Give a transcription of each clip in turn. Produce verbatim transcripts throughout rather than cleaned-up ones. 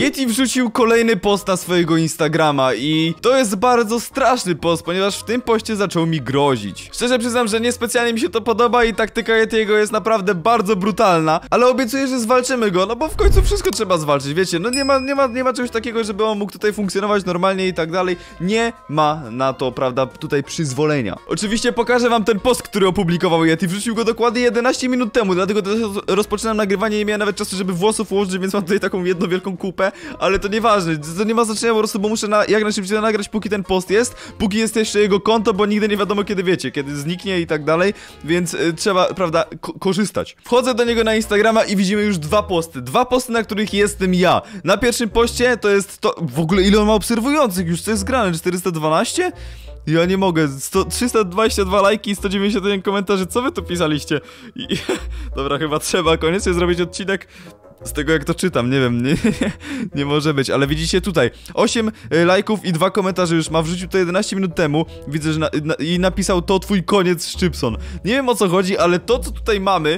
Yeti wrzucił kolejny post na swojego Instagrama i to jest bardzo straszny post, ponieważ w tym poście zaczął mi grozić. Szczerze przyznam, że niespecjalnie mi się to podoba i taktyka Yetiego jest naprawdę bardzo brutalna, ale obiecuję, że zwalczymy go, no bo w końcu wszystko trzeba zwalczyć, wiecie, no nie ma, nie ma, nie ma czegoś takiego, żeby on mógł tutaj funkcjonować normalnie i tak dalej. Nie ma na to, prawda, tutaj przyzwolenia. Oczywiście pokażę wam ten post, który opublikował Yeti. Wrzucił go dokładnie jedenaście minut temu, dlatego też rozpoczynam nagrywanie, nie miałem nawet czasu, żeby włosów ułożyć, więc mam tutaj taką jedną wielką kupę, ale to nieważne, to nie ma znaczenia, po prostu, bo muszę na, jak najszybciej nagrać, póki ten post jest, póki jest jeszcze jego konto, bo nigdy nie wiadomo kiedy, wiecie, kiedy zniknie i tak dalej, więc y, trzeba, prawda, ko korzystać. Wchodzę do niego na Instagrama i widzimy już dwa posty, dwa posty, na których jestem ja. Na pierwszym poście to jest to, w ogóle ile on ma obserwujących już, co jest grane, czterysta dwanaście? Ja nie mogę, sto, trzysta dwadzieścia dwa lajki i sto dziewięćdziesiąt jeden komentarzy, co wy tu pisaliście? I, dobra, chyba trzeba koniecznie zrobić odcinek z tego, jak to czytam, nie wiem, nie, nie, nie może być, ale widzicie tutaj osiem y, lajków i dwa komentarze już ma, wrzucił to jedenaście minut temu, widzę, że na, na, i napisał: to twój koniec, Szczypson. Nie wiem, o co chodzi, ale to, co tutaj mamy,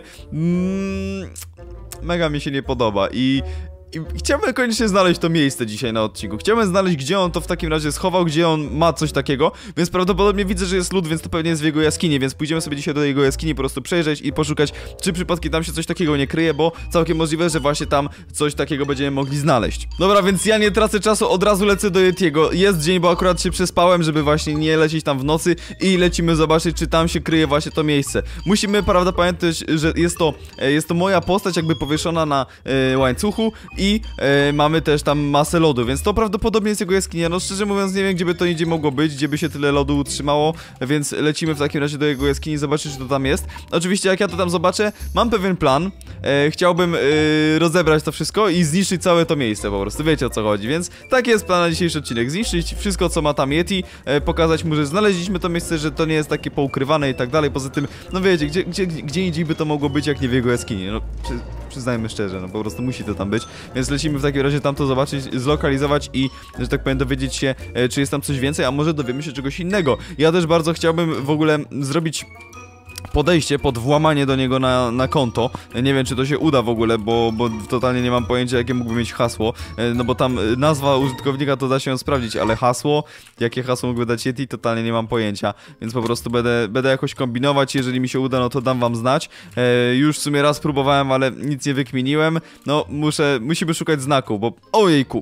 mm, mega mi się nie podoba i... I chciałbym koniecznie znaleźć to miejsce dzisiaj na odcinku. Chciałbym znaleźć, gdzie on to w takim razie schował, gdzie on ma coś takiego. Więc prawdopodobnie widzę, że jest lód, więc to pewnie jest w jego jaskini. Więc pójdziemy sobie dzisiaj do jego jaskini, po prostu przejrzeć i poszukać, czy przypadkiem tam się coś takiego nie kryje, bo całkiem możliwe, że właśnie tam coś takiego będziemy mogli znaleźć. Dobra, więc ja nie tracę czasu, od razu lecę do Yetiego. Jest dzień, bo akurat się przespałem, żeby właśnie nie lecieć tam w nocy i lecimy zobaczyć, czy tam się kryje właśnie to miejsce. Musimy, prawda, pamiętać, że jest to, jest to moja postać jakby powieszona na e, łańcuchu i e, mamy też tam masę lodu, więc to prawdopodobnie jest jego jaskinia. No szczerze mówiąc nie wiem, gdzie by to indziej mogło być, gdzie by się tyle lodu utrzymało, więc lecimy w takim razie do jego jaskini, zobaczyć, czy to tam jest. Oczywiście jak ja to tam zobaczę, mam pewien plan. E, chciałbym e, rozebrać to wszystko i zniszczyć całe to miejsce po prostu, wiecie o co chodzi, więc taki jest plan na dzisiejszy odcinek. Zniszczyć wszystko, co ma tam Yeti, e, pokazać mu, że znaleźliśmy to miejsce, że to nie jest takie poukrywane i tak dalej. Poza tym, no wiecie, gdzie, gdzie, gdzie indziej by to mogło być, jak nie w jego jaskini. No, przy, przyznajmy szczerze, no po prostu musi to tam być, więc lecimy w takim razie tam to zobaczyć, zlokalizować i, że tak powiem, dowiedzieć się, e, czy jest tam coś więcej, a może dowiemy się czegoś innego. Ja też bardzo chciałbym w ogóle zrobić podejście pod włamanie do niego na, na konto. Nie wiem, czy to się uda w ogóle, bo, bo totalnie nie mam pojęcia, jakie mógłby mieć hasło. No bo tam nazwa użytkownika to da się sprawdzić, ale hasło, jakie hasło mógłby dać Yeti, totalnie nie mam pojęcia. Więc po prostu będę, będę jakoś kombinować. Jeżeli mi się uda, no to dam wam znać. E, już w sumie raz próbowałem, ale nic nie wykminiłem. No, muszę, musimy szukać znaku, bo... Ojejku!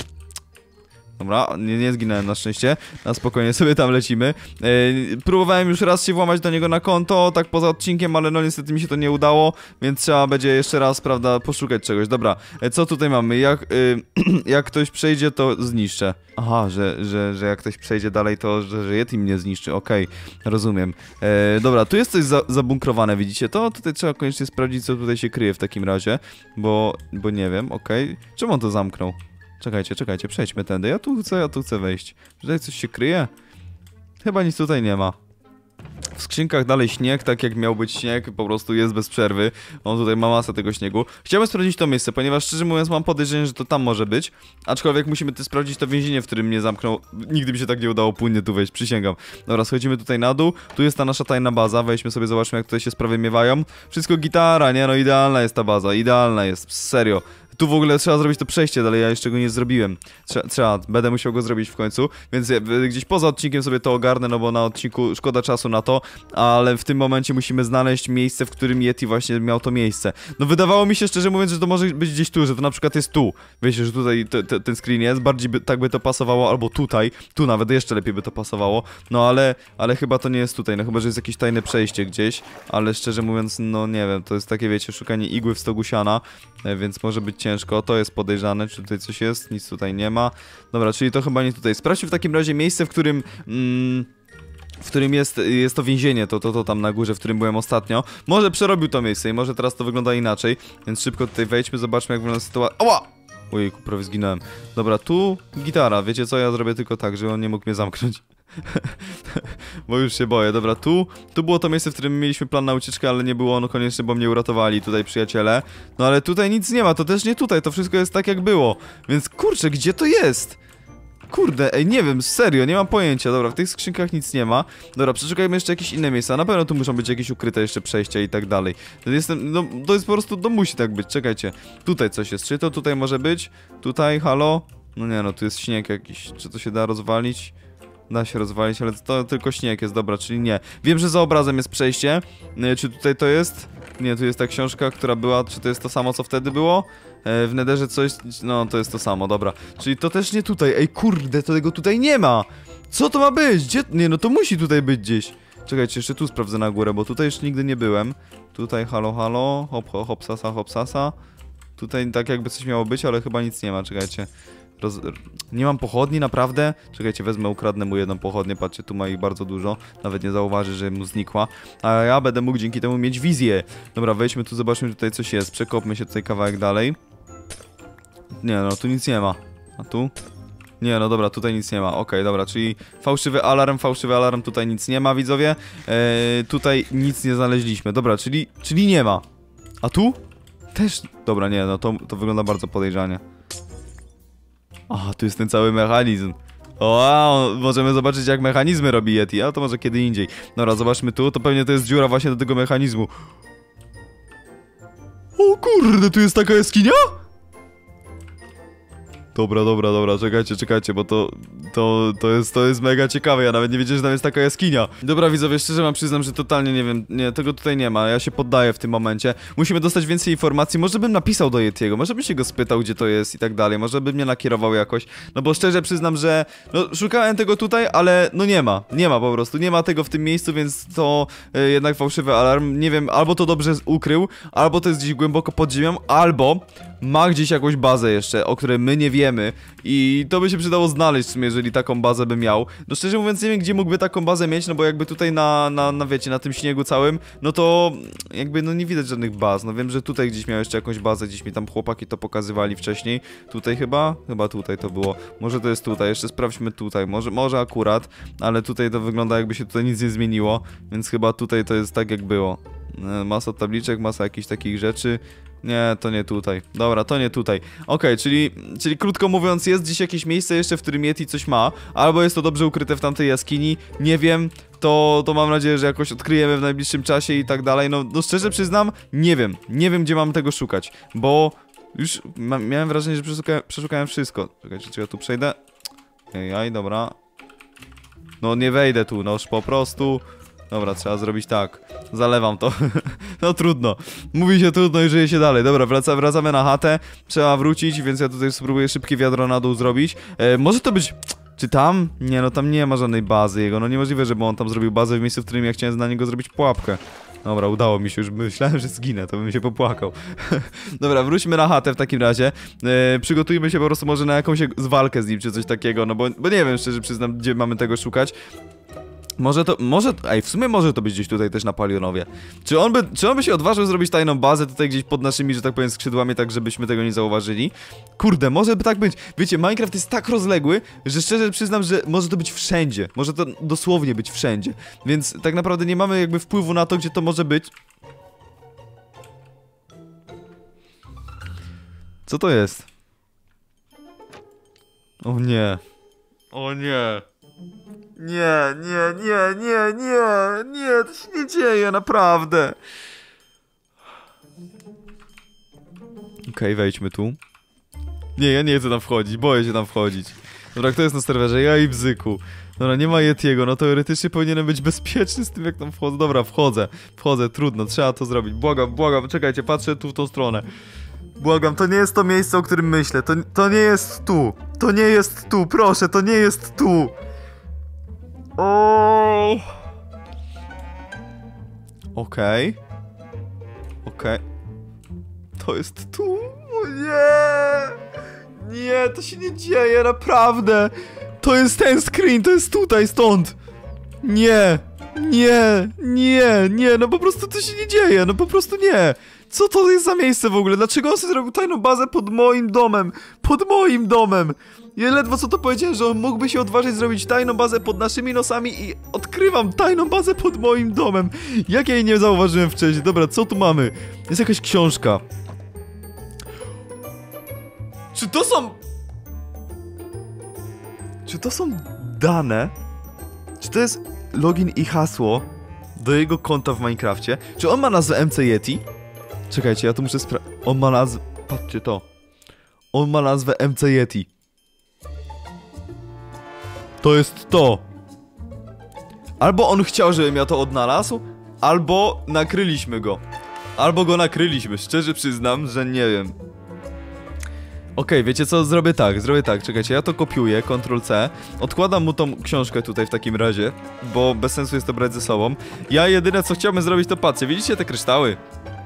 Dobra, nie, nie zginąłem na szczęście. Na spokojnie sobie tam lecimy. Yy, próbowałem już raz się włamać do niego na konto, tak poza odcinkiem, ale no niestety mi się to nie udało, więc trzeba będzie jeszcze raz, prawda, poszukać czegoś. Dobra, yy, co tutaj mamy? Jak, yy, jak ktoś przejdzie, to zniszczę. Aha, że, że, że jak ktoś przejdzie dalej, to że, że Yeti mnie zniszczy. Okej, okay, rozumiem. Yy, dobra, tu jest coś za, zabunkrowane, widzicie to? Tutaj trzeba koniecznie sprawdzić, co tutaj się kryje w takim razie, bo, bo nie wiem, okej. Okay. Czemu on to zamknął? Czekajcie, czekajcie, przejdźmy tędy. Ja tu chcę, ja tu chcę wejść. Tutaj coś się kryje? Chyba nic tutaj nie ma. W skrzynkach dalej śnieg, tak jak miał być śnieg, po prostu jest bez przerwy. On tutaj ma masę tego śniegu. Chciałbym sprawdzić to miejsce, ponieważ szczerze mówiąc mam podejrzenie, że to tam może być. Aczkolwiek musimy też sprawdzić to więzienie, w którym mnie zamknął. Nigdy mi się tak nie udało płynnie tu wejść, przysięgam. Dobra, schodzimy tutaj na dół. Tu jest ta nasza tajna baza. Wejdźmy sobie, zobaczmy, jak tutaj się sprawy miewają. Wszystko gitara, nie? No idealna jest ta baza, idealna jest, serio. Tu w ogóle trzeba zrobić to przejście dalej, ja jeszcze go nie zrobiłem. Trze trzeba, będę musiał go zrobić w końcu, więc ja, gdzieś poza odcinkiem sobie to ogarnę, no bo na odcinku szkoda czasu na to, ale w tym momencie musimy znaleźć miejsce, w którym Yeti właśnie miał to miejsce. No wydawało mi się szczerze mówiąc, że to może być gdzieś tu, że to na przykład jest tu. Wiecie, że tutaj te, te, ten screen jest, bardziej by, tak by to pasowało, albo tutaj, tu nawet jeszcze lepiej by to pasowało, no ale, ale chyba to nie jest tutaj, no chyba, że jest jakieś tajne przejście gdzieś, ale szczerze mówiąc, no nie wiem, to jest takie, wiecie, szukanie igły w stogu siana, więc może być ciężko, to jest podejrzane, czy tutaj coś jest, nic tutaj nie ma. Dobra, czyli to chyba nie tutaj. Sprawdźmy w takim razie miejsce, w którym... Mm, w którym jest, jest to więzienie, to, to, to tam na górze, w którym byłem ostatnio. Może przerobił to miejsce i może teraz to wygląda inaczej, więc szybko tutaj wejdźmy, zobaczmy jak wygląda sytuacja. Oła! Ojejku, prawie zginąłem. Dobra, tu gitara, wiecie co, ja zrobię tylko tak, że on nie mógł mnie zamknąć. Bo już się boję. Dobra, tu Tu było to miejsce, w którym mieliśmy plan na ucieczkę, ale nie było ono koniecznie, bo mnie uratowali tutaj przyjaciele. No ale tutaj nic nie ma, to też nie tutaj, to wszystko jest tak jak było. Więc kurczę, gdzie to jest? Kurde, ej, nie wiem, serio, nie mam pojęcia. Dobra, w tych skrzynkach nic nie ma. Dobra, przeszukajmy jeszcze jakieś inne miejsca. Na pewno tu muszą być jakieś ukryte jeszcze przejścia i tak dalej. Jestem, no, to jest po prostu, to musi tak być, czekajcie. Tutaj coś jest, czy to tutaj może być? Tutaj, halo? No nie, no tu jest śnieg jakiś, czy to się da rozwalić? Da się rozwalić, ale to tylko śnieg jest, dobra, czyli nie. Wiem, że za obrazem jest przejście. Czy tutaj to jest? Nie, tu jest ta książka, która była, czy to jest to samo, co wtedy było? W Netherze coś, no to jest to samo, dobra. Czyli to też nie tutaj, ej kurde, to tego tutaj nie ma! Co to ma być? Gdzie? Nie, no to musi tutaj być gdzieś. Czekajcie, jeszcze tu sprawdzę na górę, bo tutaj jeszcze nigdy nie byłem. Tutaj halo, halo, hop, hop, hopsasa, hopsasa. Tutaj tak jakby coś miało być, ale chyba nic nie ma, czekajcie. Roz... Nie mam pochodni, naprawdę? Czekajcie, wezmę, ukradnę mu jedną pochodnię, patrzcie, tu ma ich bardzo dużo. Nawet nie zauważy, że mu znikła. A ja będę mógł dzięki temu mieć wizję. Dobra, wejdźmy tu, zobaczmy, że tutaj coś jest. Przekopmy się tutaj kawałek dalej. Nie, no tu nic nie ma. A tu? Nie, no dobra, tutaj nic nie ma. Okej, okay, dobra, czyli fałszywy alarm, fałszywy alarm, tutaj nic nie ma, widzowie. Eee, tutaj nic nie znaleźliśmy. Dobra, czyli, czyli nie ma. A tu? Też... Dobra, nie, no to, to wygląda bardzo podejrzanie. Aha, tu jest ten cały mechanizm. Wow, możemy zobaczyć, jak mechanizmy robi Yeti, ale to może kiedy indziej. Dobra, zobaczmy tu, to pewnie to jest dziura właśnie do tego mechanizmu. O kurde, tu jest taka jaskinia? Dobra, dobra, dobra, czekajcie, czekajcie, bo to, to, to jest, to jest mega ciekawe, ja nawet nie wiedziałem, że tam jest taka jaskinia. Dobra, widzowie, szczerze wam przyznam, że totalnie nie wiem, nie, tego tutaj nie ma, ja się poddaję w tym momencie. Musimy dostać więcej informacji, może bym napisał do Yetiego, może bym się go spytał, gdzie to jest i tak dalej, może by mnie nakierował jakoś, no bo szczerze przyznam, że, no, szukałem tego tutaj, ale no nie ma, nie ma po prostu, nie ma tego w tym miejscu, więc to y, jednak fałszywy alarm, nie wiem, albo to dobrze ukrył, albo to jest gdzieś głęboko pod ziemią, albo ma gdzieś jakąś bazę jeszcze, o której my nie wiemy i to by się przydało znaleźć w sumie, jeżeli taką bazę by miał. No szczerze mówiąc nie wiem, gdzie mógłby taką bazę mieć, no bo jakby tutaj na, na, na wiecie, na tym śniegu całym, no to jakby no nie widać żadnych baz. No wiem, że tutaj gdzieś miał jeszcze jakąś bazę, gdzieś mi tam chłopaki to pokazywali wcześniej. Tutaj chyba? Chyba tutaj to było. Może to jest tutaj, jeszcze sprawdźmy tutaj, może, może akurat, ale tutaj to wygląda jakby się tutaj nic nie zmieniło, więc chyba tutaj to jest tak jak było. Masa tabliczek, masa jakichś takich rzeczy. Nie, to nie tutaj. Dobra, to nie tutaj. Okej, okay, czyli, czyli krótko mówiąc, jest gdzieś jakieś miejsce jeszcze, w którym Yeti coś ma, albo jest to dobrze ukryte w tamtej jaskini, nie wiem, to, to mam nadzieję, że jakoś odkryjemy w najbliższym czasie i tak dalej. No, no szczerze przyznam, nie wiem, nie wiem, gdzie mam tego szukać, bo już ma, miałem wrażenie, że przeszukałem, przeszukałem wszystko. Czekajcie, czy ja tu przejdę? Ejaj, dobra. No nie wejdę tu, noż po prostu... Dobra, trzeba zrobić tak. Zalewam to. No trudno. Mówi się trudno i żyje się dalej. Dobra, wraca, wracamy na chatę. Trzeba wrócić, więc ja tutaj spróbuję szybkie wiadro na dół zrobić. E, może to być... Czy tam? Nie, no tam nie ma żadnej bazy jego. No niemożliwe, żeby on tam zrobił bazę w miejscu, w którym ja chciałem na niego zrobić pułapkę. Dobra, udało mi się, już myślałem, że zginę, to bym się popłakał. Dobra, wróćmy na chatę w takim razie. E, przygotujmy się po prostu może na jakąś walkę z nim, czy coś takiego, no bo, bo nie wiem, szczerze przyznam, gdzie mamy tego szukać. Może to, może, ej, w sumie może to być gdzieś tutaj też na Palionowie. Czy on by, czy on by się odważył zrobić tajną bazę tutaj gdzieś pod naszymi, że tak powiem, skrzydłami, tak żebyśmy tego nie zauważyli? Kurde, może by tak być. Wiecie, Minecraft jest tak rozległy, że szczerze przyznam, że może to być wszędzie. Może to dosłownie być wszędzie. Więc tak naprawdę nie mamy jakby wpływu na to, gdzie to może być. Co to jest? O nie. O nie. Nie, nie, nie, nie, nie, nie, to się nie dzieje, naprawdę. Okej, okay, wejdźmy tu. Nie, ja nie chcę tam wchodzić, boję się tam wchodzić. Dobra, kto jest na serwerze? Ja i Bzyku. Dobra, nie ma Yetiego, no teoretycznie powinienem być bezpieczny z tym, jak tam wchodzę. Dobra, wchodzę, wchodzę, trudno, trzeba to zrobić. Błagam, błagam, czekajcie, patrzę tu w tą stronę. Błagam, to nie jest to miejsce, o którym myślę, to, to nie jest tu. To nie jest tu, proszę, to nie jest tu. O. Okej. Okej. To jest tu. O nie. Nie, to się nie dzieje, naprawdę. To jest ten screen, to jest tutaj, stąd. Nie. Nie. Nie. Nie, no po prostu to się nie dzieje, no po prostu nie. Co to jest za miejsce w ogóle? Dlaczego on sobie zrobił tajną bazę pod moim domem? Pod moim domem! Ja ledwo co to powiedziałem, że on mógłby się odważyć zrobić tajną bazę pod naszymi nosami i odkrywam tajną bazę pod moim domem. Jak ja jej nie zauważyłem wcześniej? Dobra, co tu mamy? Jest jakaś książka. Czy to są... Czy to są dane? Czy to jest login i hasło do jego konta w Minecrafcie? Czy on ma nazwę M C Yeti? Czekajcie, ja tu muszę spra... On ma nazwę... Patrzcie to. On ma nazwę M C Yeti. To jest to. Albo on chciał, żebym ja to odnalazł, albo nakryliśmy go. Albo go nakryliśmy, szczerze przyznam, że nie wiem. Okej, okay, wiecie co? Zrobię tak, zrobię tak, czekajcie, ja to kopiuję, kontrol C. Odkładam mu tą książkę tutaj w takim razie, bo bez sensu jest to brać ze sobą. Ja jedyne co chciałbym zrobić to patrzcie, widzicie te kryształy?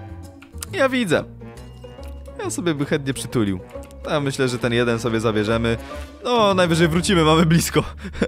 Ja widzę. Ja sobie by chętnie przytulił. Ja myślę, że ten jeden sobie zabierzemy. No, najwyżej wrócimy, mamy blisko.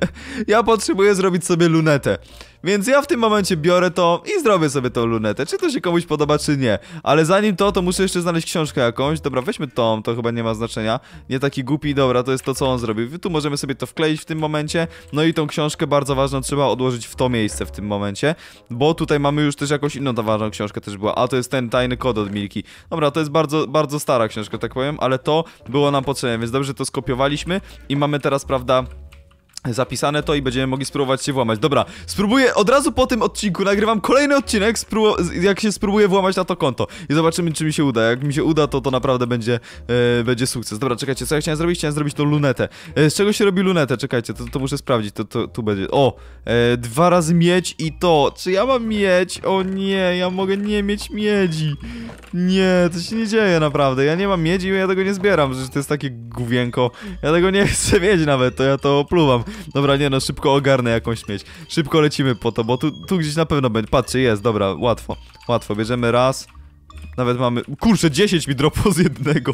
Ja potrzebuję zrobić sobie lunetę. Więc ja w tym momencie biorę to i zrobię sobie tą lunetę. Czy to się komuś podoba, czy nie. Ale zanim to, to muszę jeszcze znaleźć książkę jakąś. Dobra, weźmy tą, to chyba nie ma znaczenia. Nie taki głupi, dobra, to jest to, co on zrobił. Tu możemy sobie to wkleić w tym momencie. No i tą książkę bardzo ważną trzeba odłożyć w to miejsce w tym momencie. Bo tutaj mamy już też jakąś inną ważną książkę też była. A, to jest ten tajny kod od Milki. Dobra, to jest bardzo, bardzo stara książka, tak powiem. Ale to było nam potrzebne, więc dobrze to skopiowaliśmy. I mamy teraz, prawda... zapisane to i będziemy mogli spróbować się włamać. Dobra, spróbuję od razu po tym odcinku, nagrywam kolejny odcinek, jak się spróbuję włamać na to konto. I zobaczymy, czy mi się uda. Jak mi się uda, to to naprawdę będzie e, będzie sukces. Dobra, czekajcie, co ja chciałem zrobić? Chciałem zrobić tą lunetę. E, z czego się robi lunetę? Czekajcie, to, to muszę sprawdzić, to, to tu będzie. O, e, dwa razy miedź i to. Czy ja mam miedź? O nie, ja mogę nie mieć miedzi. Nie, to się nie dzieje naprawdę. Ja nie mam miedzi i ja tego nie zbieram, że to jest takie główienko. Ja tego nie chcę mieć nawet, to ja to opluwam. Dobra, nie no, szybko ogarnę jakąś śmieć. Szybko lecimy po to, bo tu, tu gdzieś na pewno będzie. Patrzcie, jest, dobra, łatwo. Łatwo, bierzemy raz. Nawet mamy... Kurczę, dziesięć mi dropło z jednego.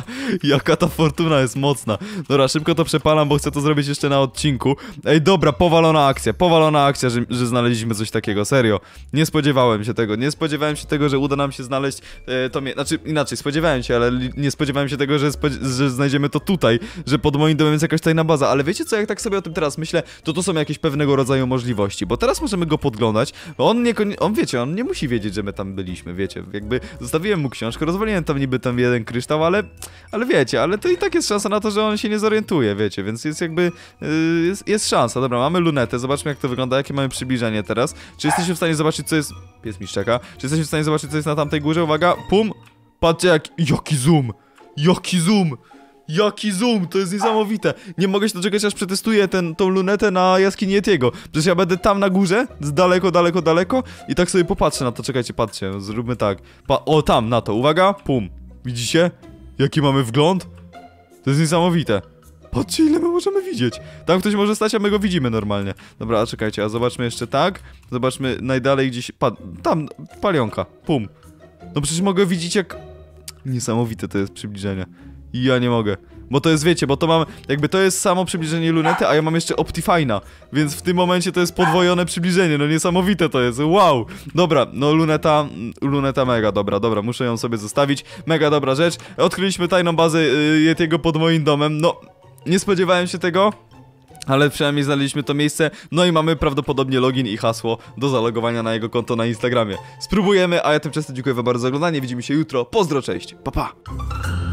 Jaka ta fortuna jest mocna. Dobra, szybko to przepalam, bo chcę to zrobić jeszcze na odcinku. Ej, dobra, powalona akcja. Powalona akcja, że, że znaleźliśmy coś takiego. Serio. Nie spodziewałem się tego. Nie spodziewałem się tego, że uda nam się znaleźć e, to... Znaczy, inaczej, spodziewałem się, ale nie spodziewałem się tego, że, że znajdziemy to tutaj. Że pod moim domem jest jakaś tajna baza. Ale wiecie co, jak tak sobie o tym teraz myślę, to to są jakieś pewnego rodzaju możliwości. Bo teraz możemy go podglądać. Bo on nie... On, wiecie, on nie musi wiedzieć, że my tam byliśmy, wiecie. Jakby... Zostawiłem mu książkę, rozwaliłem tam niby tam jeden kryształ, ale, ale wiecie, ale to i tak jest szansa na to, że on się nie zorientuje, wiecie, więc jest jakby, yy, jest, jest szansa. Dobra, mamy lunetę, zobaczmy jak to wygląda, jakie mamy przybliżenie teraz. Czy jesteśmy w stanie zobaczyć, co jest... Pies mi szczeka. Czy jesteśmy w stanie zobaczyć, co jest na tamtej górze? Uwaga, pum! Patrzcie jak... Jaki zoom! Jaki zoom! Jaki zoom, to jest niesamowite. Nie mogę się doczekać, aż przetestuję ten, tą lunetę na jaskini Yetiego. Przecież ja będę tam na górze, z daleko, daleko, daleko i tak sobie popatrzę na to. Czekajcie, patrzcie, zróbmy tak. Pa o, tam, na to, uwaga, pum. Widzicie? Jaki mamy wgląd? To jest niesamowite. Patrzcie, ile my możemy widzieć. Tam ktoś może stać, a my go widzimy normalnie. Dobra, a czekajcie, a zobaczmy jeszcze tak. Zobaczmy najdalej gdzieś... Pa tam, palionka, pum. No przecież mogę widzieć jak... Niesamowite to jest przybliżenie. Ja nie mogę, bo to jest, wiecie, bo to mam, jakby to jest samo przybliżenie lunety, a ja mam jeszcze Optifine'a, więc w tym momencie to jest podwojone przybliżenie, no niesamowite to jest, wow. Dobra, no luneta, luneta mega dobra, dobra, muszę ją sobie zostawić, mega dobra rzecz. Odkryliśmy tajną bazę yy, Yetiego pod moim domem, no, nie spodziewałem się tego. Ale przynajmniej znaleźliśmy to miejsce, no i mamy prawdopodobnie login i hasło do zalogowania na jego konto na Instagramie. Spróbujemy, a ja tymczasem dziękuję wam bardzo za oglądanie, widzimy się jutro, pozdro, cześć, pa pa!